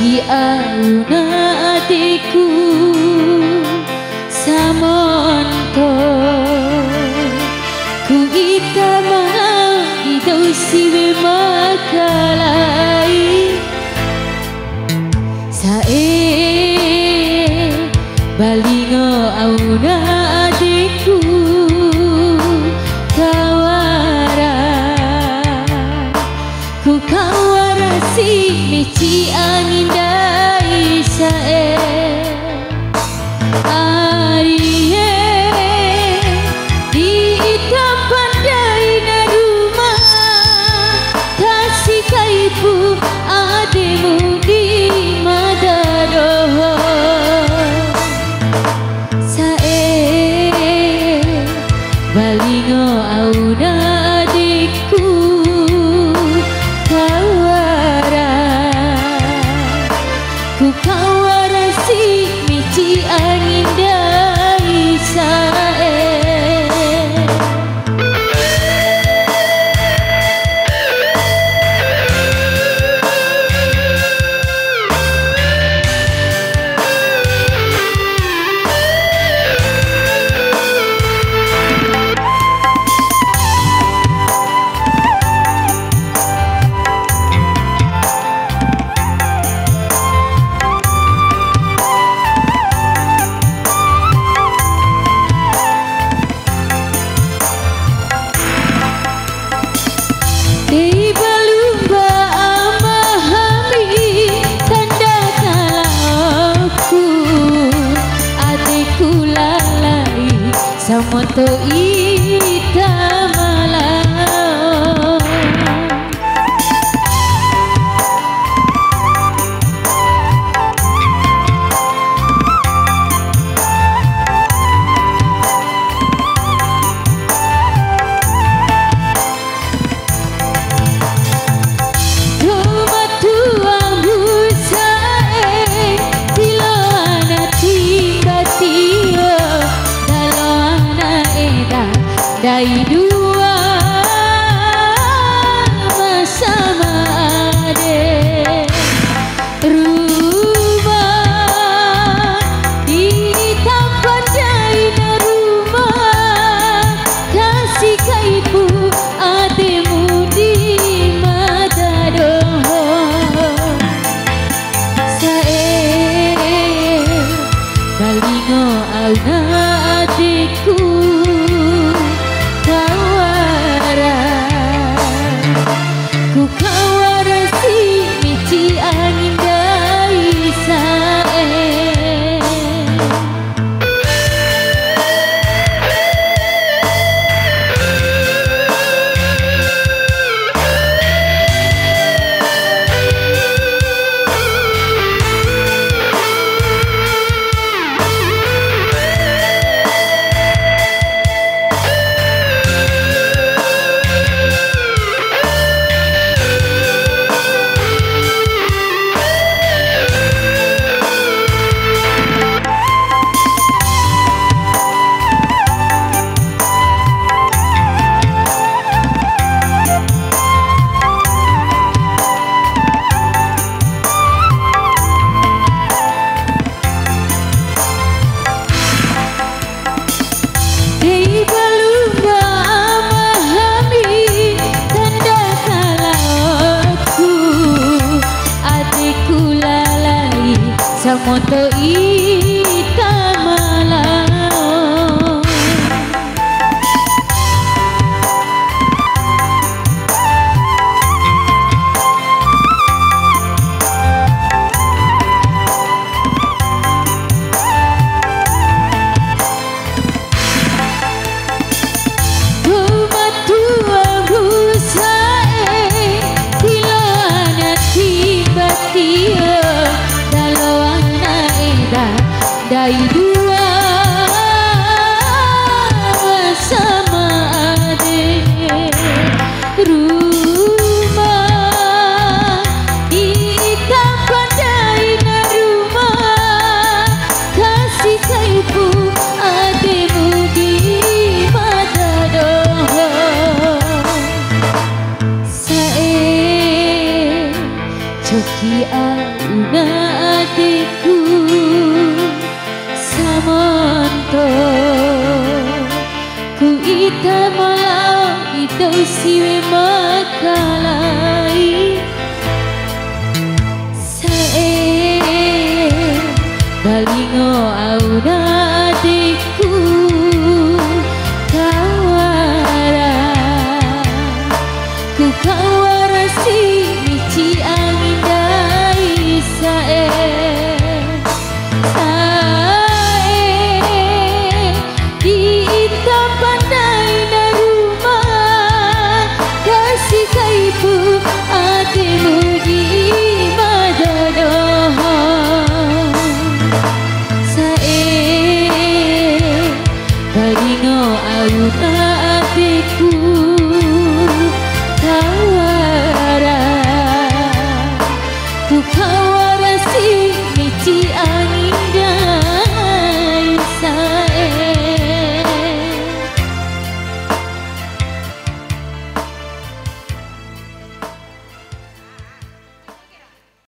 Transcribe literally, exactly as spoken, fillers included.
Coki auna adikku samonto ku itama idau siwe makalai sae balingo auna adikku kawara ku kawara si mici angin dai sae arie di hitam pandai na rumah kasih kaipu ademu di madadoh balingo auna adikku kawara ku kawara si mici angin dai sae samoto ita malam rumah tuang busae tilo anak tiba-tiba dai dua sama ade rumah di tempat dai na rumah kasih kaipu ademu di madadoh sae balingo auna adikku ku kawara si mici angin dai sae samoto ita malam rumah tua busae tilo anak tiba-tiba dai dua sama ade rumah di tempat dai na rumah kasih kaipu ademu di madadoh sae coki auna tau siwe makalai sae balingo auna adikku kawara ku kawara si mici angin dai sae Balingo auna adikku